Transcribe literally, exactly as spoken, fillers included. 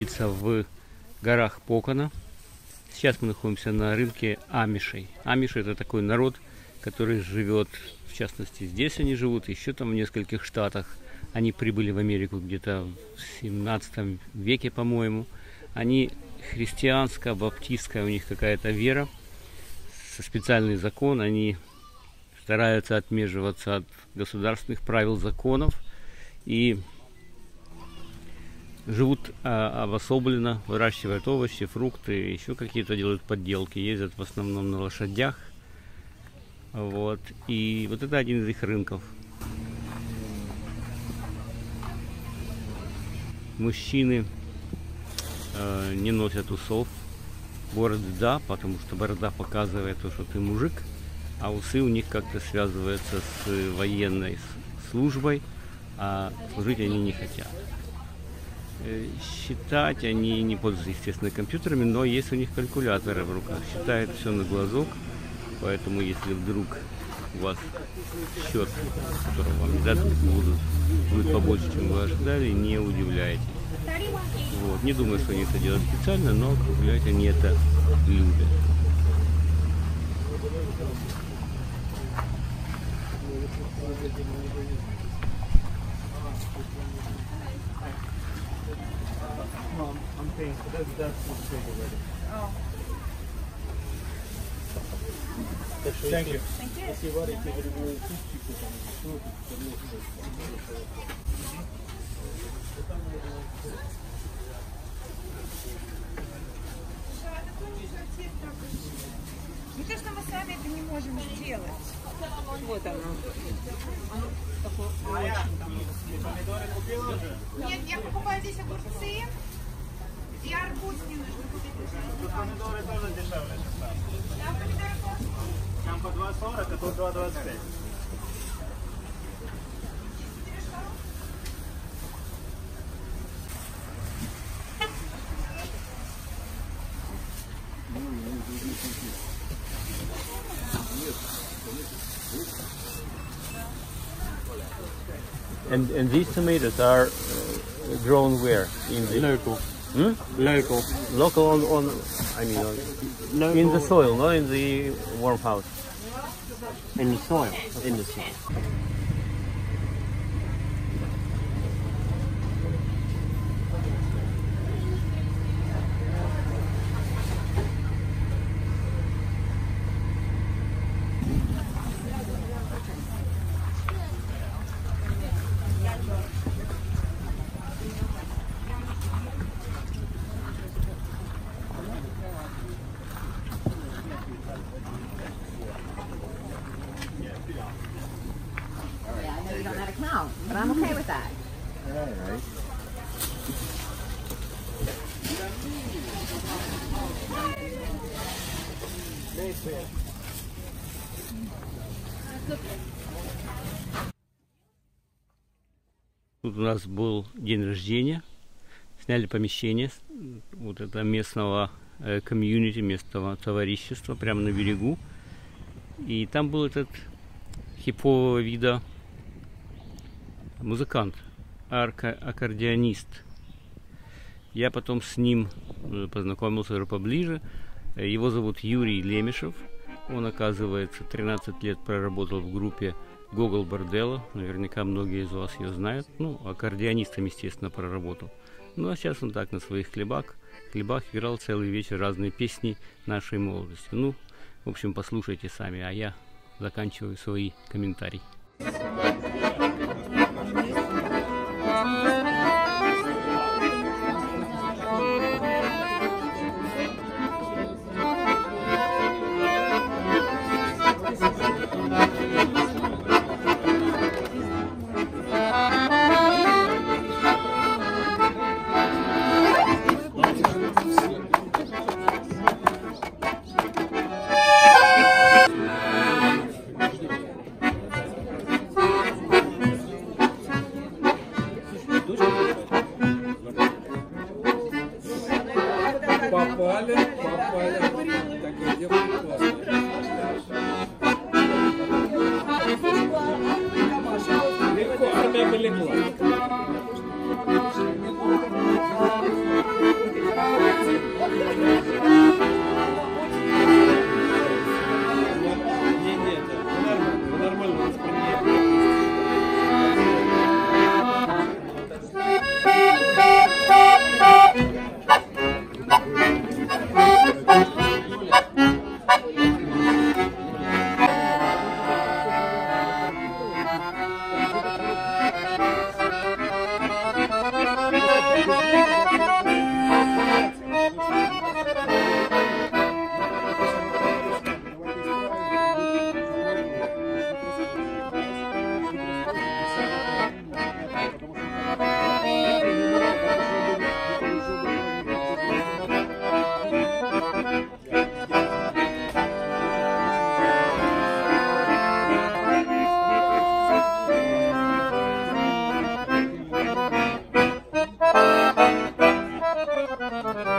В горах Покона. Сейчас мы находимся на рынке амишей. Амиши — это такой народ, который живет, в частности, здесь они живут, еще там в нескольких штатах. Они прибыли в Америку где-то в семнадцатом веке, по-моему. Они христианская, баптистская у них какая-то вера, со специальный закон. Они стараются отмеживаться от государственных правил, законов и живут а, обособленно, выращивают овощи, фрукты, еще какие-то делают подделки, ездят в основном на лошадях. Вот. И вот это один из их рынков. Мужчины э, не носят усов, бороды да, потому что борода показывает то, что ты мужик, а усы у них как-то связываются с военной службой, а служить они не хотят. Считать они не пользуются, естественно, компьютерами, но есть у них калькуляторы в руках. Считают все на глазок, поэтому если вдруг у вас счет, который вам не дадут, будут, будет побольше, чем вы ожидали, не удивляйтесь. Вот. Не думаю, что они это делают специально, но, как говорят, они это любят. That's, that's big already. Oh. Thank you. Thank you. Не то, что мы сами это не можем сделать. Вот оно. Оно такое очень. Нет, я покупаю здесь огурцы. И арбуз не нужно купить. Помидоры тоже дешевле сейчас. Да, помидоры по? Там по два сорок, а тут два двадцать пять. And and these tomatoes are uh, grown where? In the Local. Hmm? Local. Local on, on I mean on, Local. in the soil, not in the warm house. In the soil. In the soil. Count, but I'm okay with that. All right. Тут у нас был день рождения, сняли помещение вот это местного комьюнити, местного товарищества прямо на берегу, и там был этот хипового вида музыкант, аккордеонист. Я потом с ним познакомился уже поближе. Его зовут Юрий Лемешев. Он, оказывается, тринадцать лет проработал в группе Гогол Борделло. Наверняка многие из вас ее знают. Ну, аккордеонистом, естественно, проработал. Ну, а сейчас он так на своих хлебах, хлебах играл целый вечер разные песни нашей молодости. Ну, в общем, послушайте сами, а я заканчиваю свои комментарии. Попали, попали. Такое дело классно. Легко, армия бы легла. Не, не, это нормально, нормально воспринимаю. Thank you.